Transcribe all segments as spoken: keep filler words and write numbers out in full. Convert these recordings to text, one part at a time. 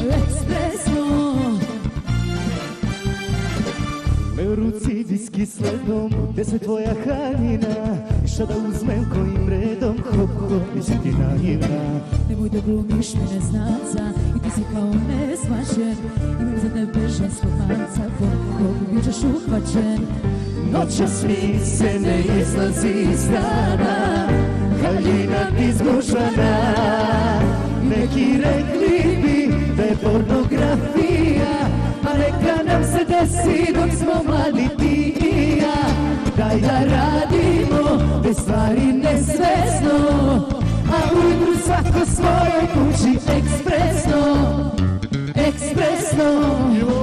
ekspresno. Me u ruci viski s ledom, gde se tvoja haljina, i šta da uzmem kojim redom, hop hop, nisi ti naivna. Nemoj da glumiš mene znanca, i ti si kao nesvaćen, imam za tebe ženskog manca, hop hop, bit ćeš uhvaćen. Noćas mi se ne izlazi iz rana, haljina ti zgušana. Neki rekli bi da je pornografija, a neka nam se desi dok smo mladi ti i ja. Daj da radimo te stvari nesvesno, a ujutru svako svojoj kući ekspresno, ekspresno.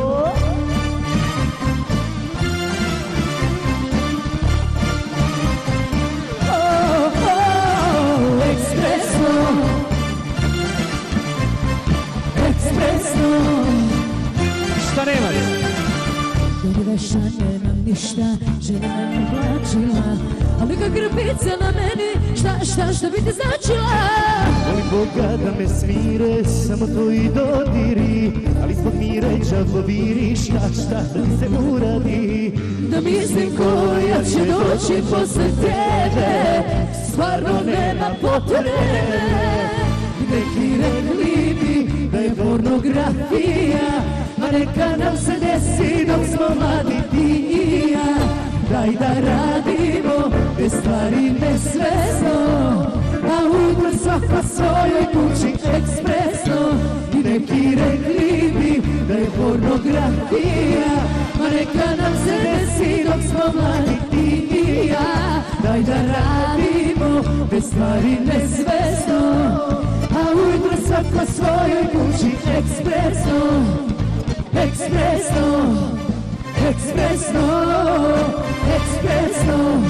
Šta nema je? Dodi veša nemam ništa, žena me oblačila, ali ka grbica na meni, šta, šta, šta bi ti značila? Molim Boga da me smire, samo to i dodiri, ali zbog mire džavo viri, šta, šta da ti se uradi? Da mislim koja će doći posle tebe, stvarno nema potrebe. Neki rekli bi da je pornografija, a neka nam se desi dok smo mladi ti i ja. Daj da radimo te stvari nesvesno, a ujutro svako svojoj kući ekspresno. I neki rekli bi da je pornografija, a neka nam se desi dok smo mladi ti i ja. Daj da radimo te stvari nesvesno, a ujutro svako svojoj kući ekspresno, ekspresno, ekspresno, ekspresno.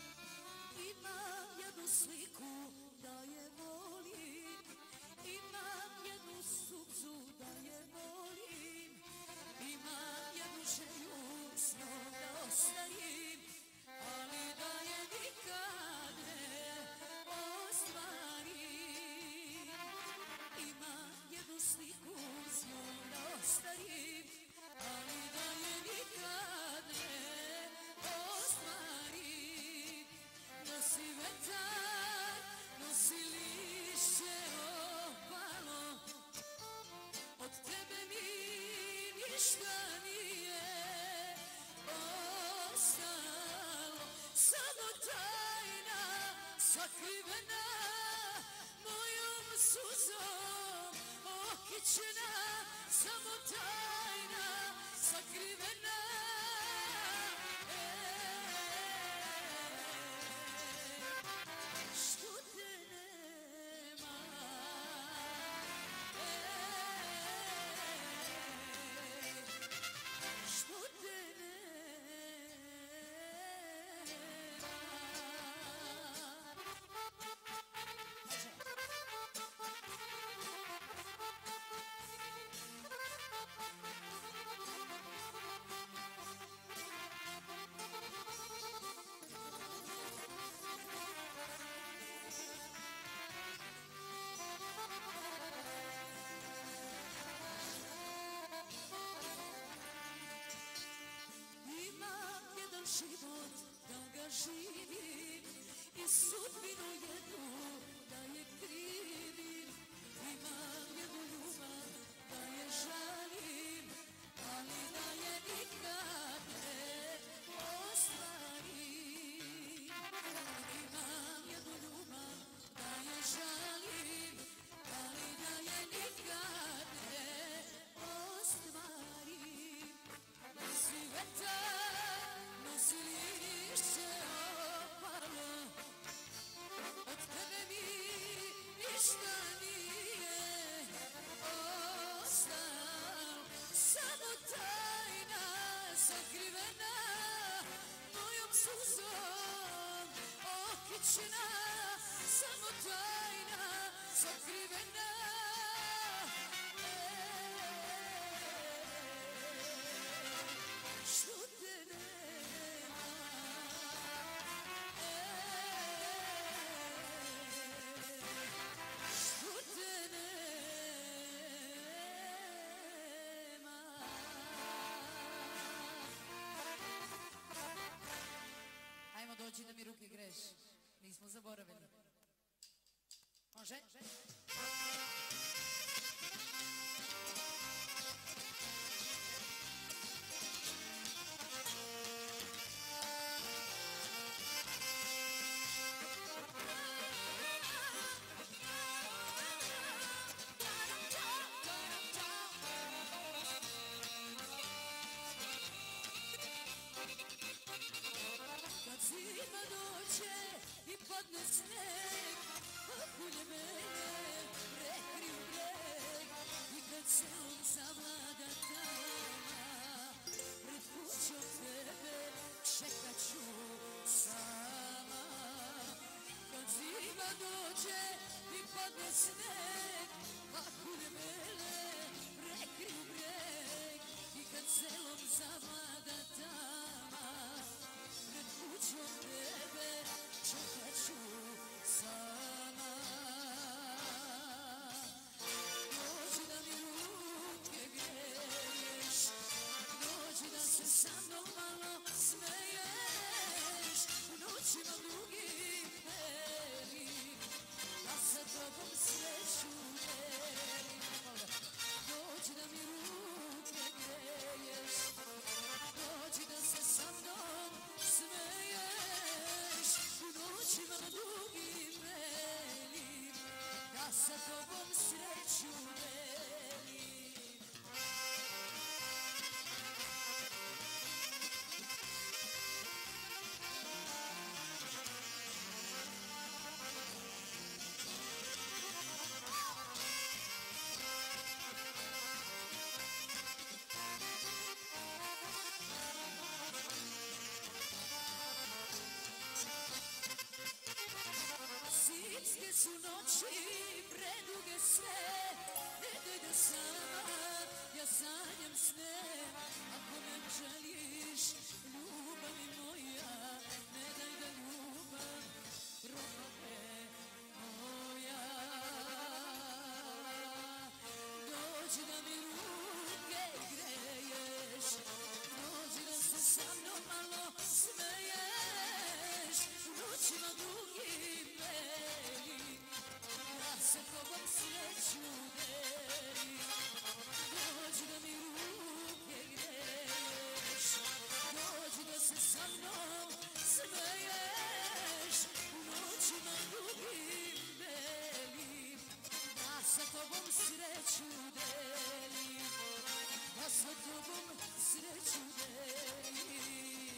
Sliku da je volim, ima sakrivena mojom suzom, okićena, samo tajna, sakrivena. Što te nema, što te život da ga živim i sudbinu jednu da je krivim. Imam jednu ljubav da je žalim, ali da je nikad ne ostvarim. Imam jednu ljubav da je žalim, ali da je nikad ne ostvarim. Nosi vetar, nosi lišće opalo, od tebe mi ništa nije ostalo, samo tajna sakrivena mojom suzom, okićena, samo tajna sakrivena. Što te nema, što te nema. Ajmo doći da mi ruke greš, nismo zaboravili. Može? Zima dođe i padne sneg, okulje mene, prekri u breg. I kad se on zavlada tama, pred kućom tebe čekat ću sama. Kad zima dođe i padne sneg, okulje mene, prekri u breg. I kad se on zavlada tama, pred kućom tebe čekat ću sama. Dođi da mi ruke greješ, dođi da se sa mnom malo smeješ, u noćima dugim velim, da sa tobom sreću delim. Dođi da mi ruke greješ, dođi da se sa mnom smeješ, u noćima dugim velim, da sa tobom sreću delim. Zimske su noći, preduge sve, ne dojde sama, ja sanjam sne. Ako me želiš, ljubavi moja, ne daj da ljubav propade moja. Dođi da mi ruke greješ, dođi da se sa mnom malo smeješ, u noćima dugim velim, da sa tobom sreću delim. Dođi da mi ruke greješ, dođi da sreću delim, da sa tobom sreću delim.